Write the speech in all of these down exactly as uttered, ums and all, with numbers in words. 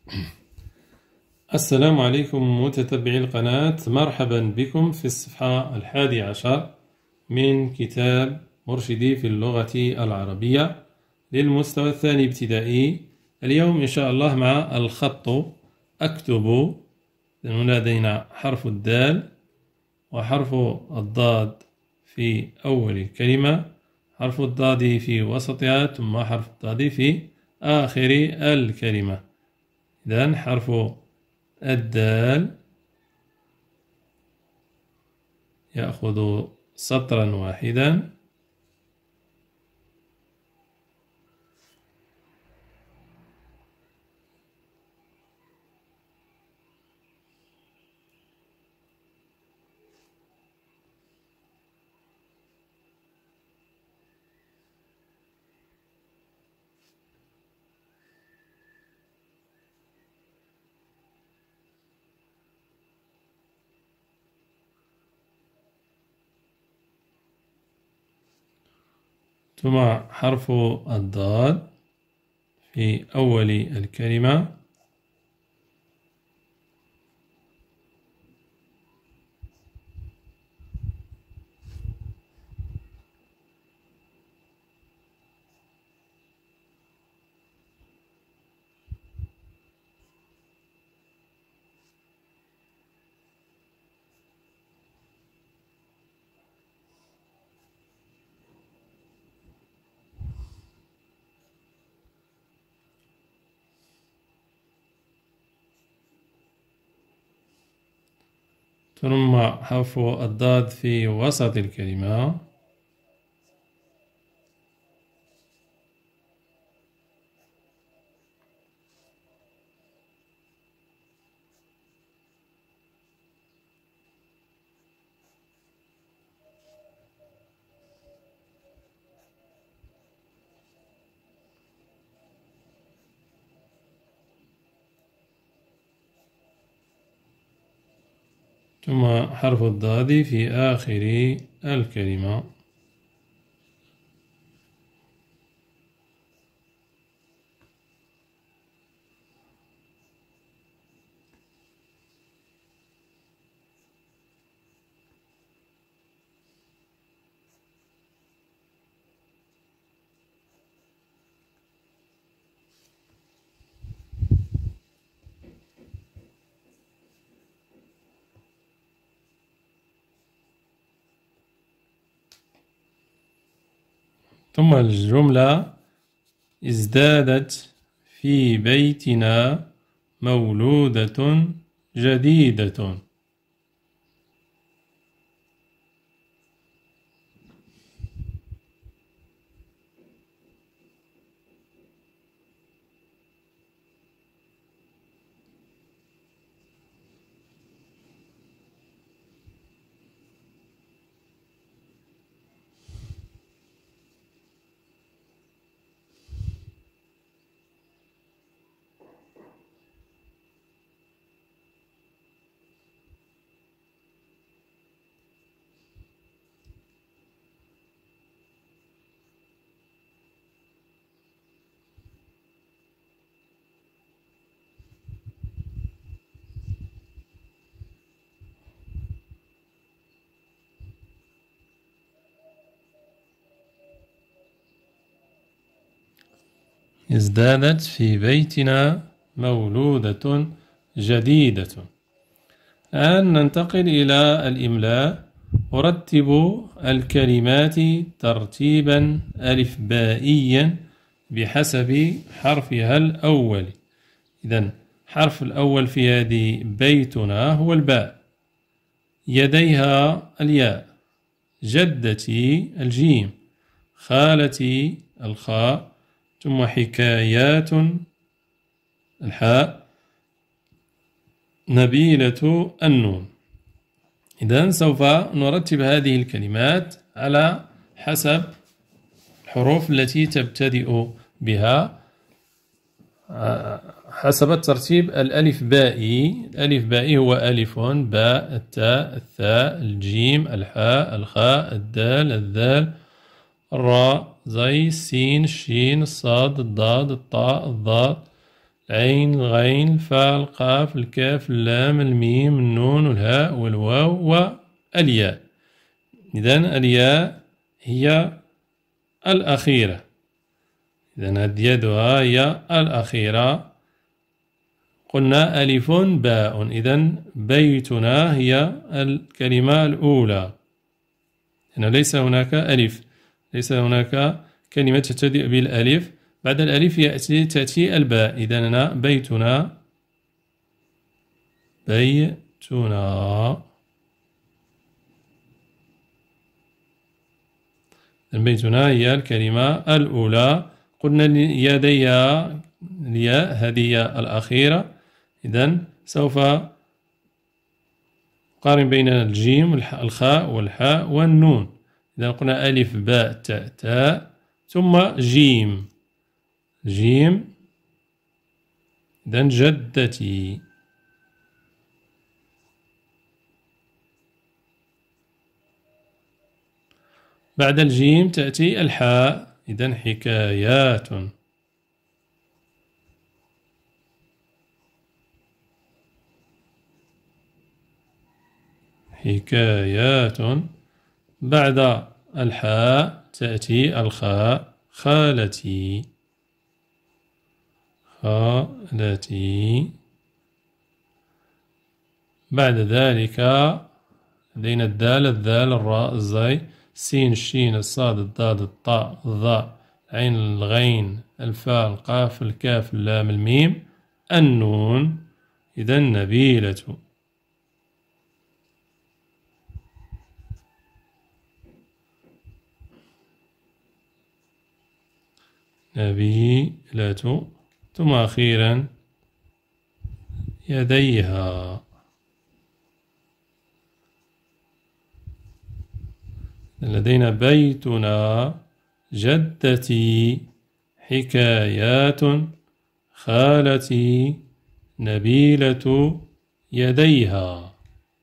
السلام عليكم متتبعي القناة، مرحبا بكم في الصفحة الحادي عشر من كتاب مرشدي في اللغة العربية للمستوى الثاني ابتدائي. اليوم إن شاء الله مع الخط. أكتب. لدينا حرف الدال وحرف الضاد في أول الكلمة، حرف الضاد في وسطها، ثم حرف الضاد في آخر الكلمة. إذن حرف الدال يأخذ سطرا واحدا، ثم حرف الضاد في أول الكلمة، ثم حرف الضاد في وسط الكلمة، ثم حرف الضاد في آخر الكلمة. ثم الجملة: ازدادت في بيتنا مولودة جديدة. ازدادت في بيتنا مولودة جديدة. الآن ننتقل إلى الإملاء. أرتب الكلمات ترتيبا ألفبائيا بحسب حرفها الأول. إذن حرف الأول في هذه بيتنا هو الباء، يديها الياء، جدتي الجيم، خالتي الخاء، ثم حكايات الحاء، نبيلة النون. إذن سوف نرتب هذه الكلمات على حسب الحروف التي تبتدئ بها حسب الترتيب الألفبائي. الألفبائي هو ألف، باء، التاء، الثاء، الجيم، الحاء، الخاء، الدال، الذال، الراء، زي، السين، الشين، الصاد، الضاد، الطاء، الضاد، العين الغين الفاء القاف الكاف اللام الميم النون والهاء والواو والياء. إذن الياء هي الأخيرة، إذن أديادها هي الأخيرة. قلنا ألف باء، إذن بيتنا هي الكلمة الأولى، لأنه ليس هناك ألف، ليس هناك كلمة تبتدئ بالألف، بعد الألف يأتي تأتي الباء. إذن أنا بيتنا بيتنا بيتنا هي الكلمة الأولى. قلنا يديها الياء هذه الأخيرة، إذن سوف نقارن بين الجيم الخاء والحاء والنون. إذن قلنا ألف باء تاء تاء ثم جيم جيم، إذن جدتي. بعد الجيم تأتي الحاء، إذن حكايات حكايات. بعد الحاء تأتي الخاء خالتي خالتي. بعد ذلك لدينا الدال الذال الراء الزاي السين الشين الصاد الضاد الطاء الظاء العين الغين الفاء القاف الكاف اللام الميم النون. إذن نبيلة نبيلة. ثم أخيرا يديها. لدينا بيتنا جدتي حكايات خالتي نبيلة يديها.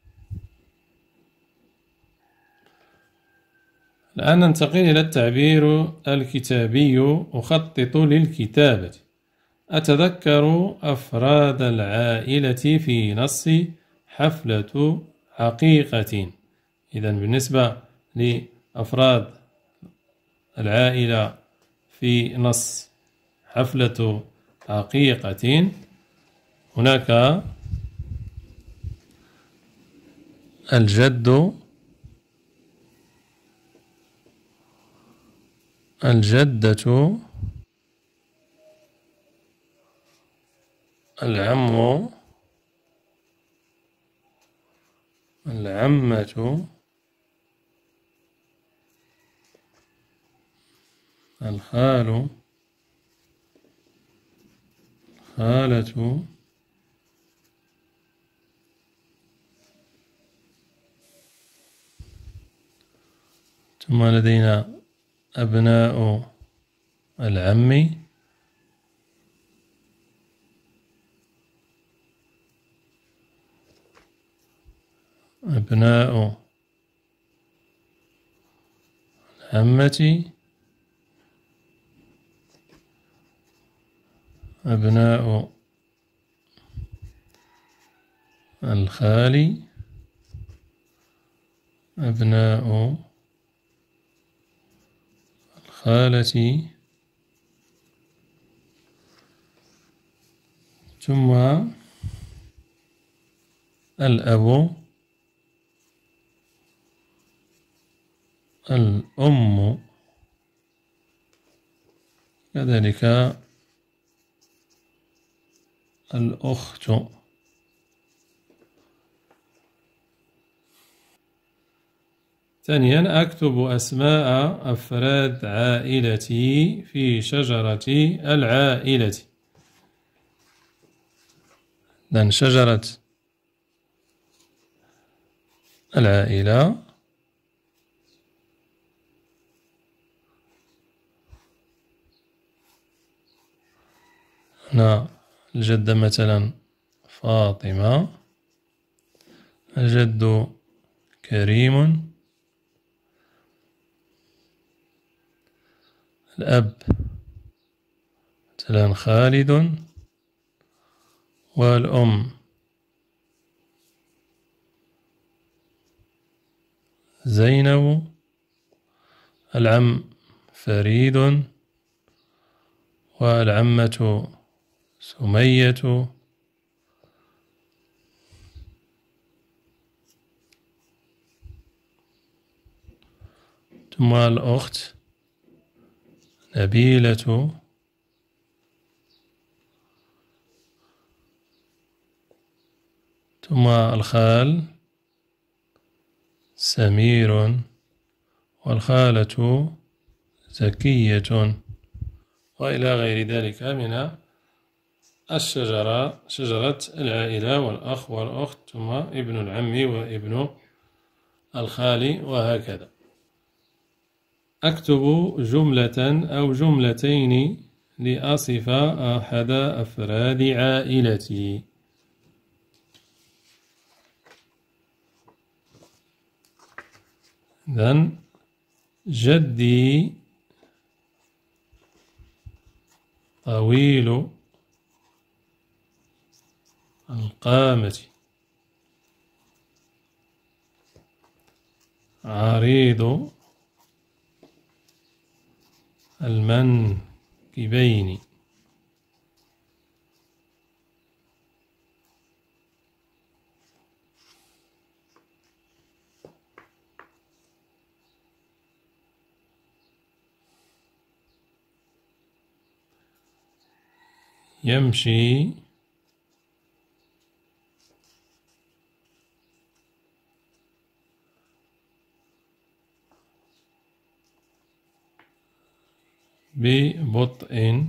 الآن ننتقل إلى التعبير الكتابي. أخطط للكتابة. أتذكر أفراد العائلة في نص حفلة عقيقة. إذن بالنسبة لأفراد العائلة في نص حفلة عقيقة، هناك الجد الجدة العم العمة الخال الخالة ثم لدينا أبناء العم أبناء العمة أبناء الخال أبناء الخالة ثم الأب الأم كذلك الأخت. ثانيا أكتب أسماء أفراد عائلتي في شجرة العائلة. لأن شجرة العائلة هنا الجدة مثلا فاطمة، الجد كريم، الأب مثلا خالد، والأم زينب. العم فريد. والعمة سمية. ثم الأخت نبيلة. ثم الخال سمير. والخالة زكية. وإلى غير ذلك من الشجرة، شجرة العائلة، والأخ والأخت، ثم ابن العم وابن الخال، وهكذا. أكتب جملة أو جملتين لأصف أحد أفراد عائلتي. إذن جدي طويل القامة عريض المنكبين. يمشي ببطء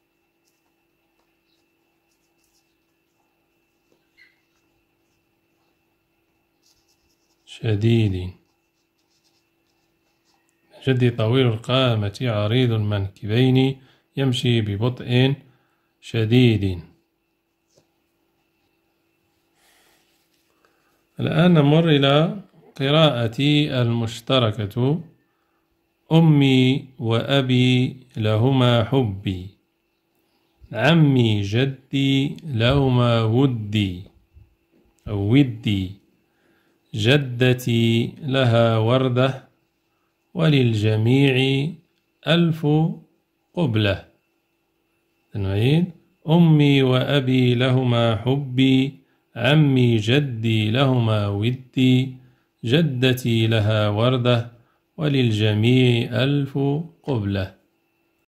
شديد. جدي طويل القامة عريض المنكبين يمشي ببطء شديد. الآن نمر إلى قراءتي المشتركة. أمي وأبي لهما حبي، عمي جدي لهما ودي أو ودي، جدتي لها وردة، وللجميع ألف قبلة. نعيد: أمي وأبي لهما حبي، عمي جدي لهما ودي، جدتي لها وردة، وللجميع ألف قبلة.